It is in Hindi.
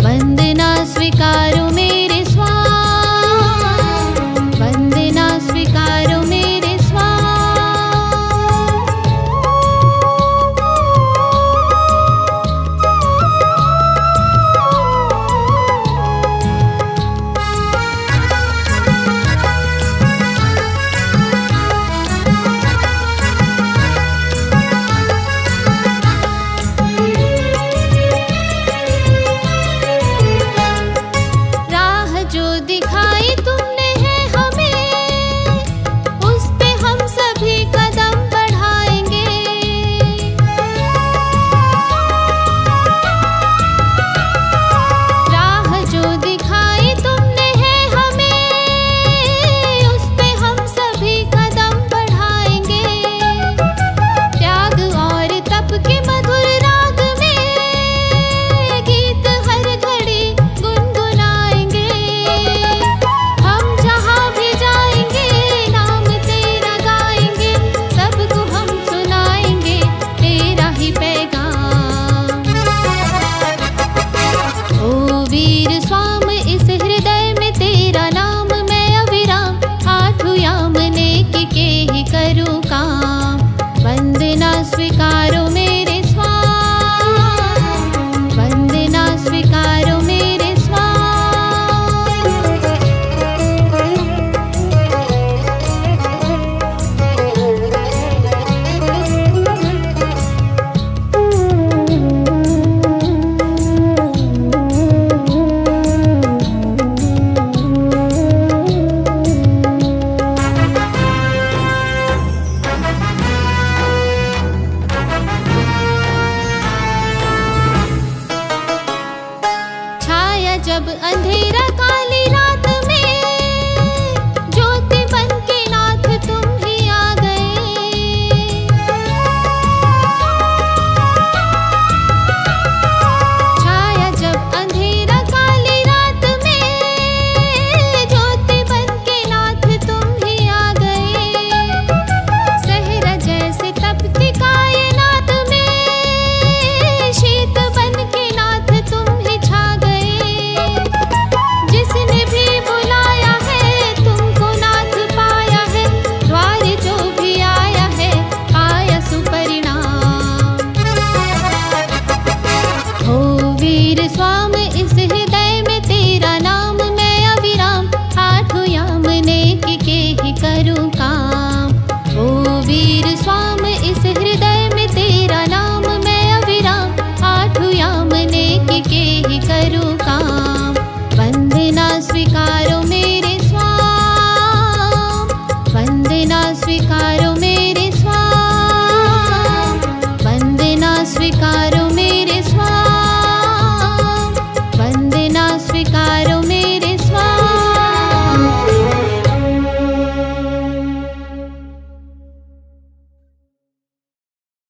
वंदना स्वीकारो मेरे स्वामी, वंदना स्वीकारो मेरे स्वामी। वंदना स्वीकारो मेरे स्वामी, वंदना स्वीकारो मेरे जब अंधेरा काली रात में ज्योति बन के नाथ तुम ही आ गए। छाया जब अंधेरा काली रात में ज्योति बन के नाथ तुम ही आ गए। सहरा जैसे तपती कायनात में शीत बन के नाथ तुम ही छा गए। जिसने भी बुलाया है तुमको नाथ पाया है, द्वार जो भी आया है पाया सुपरिणाम। हो वीर स्वामी इस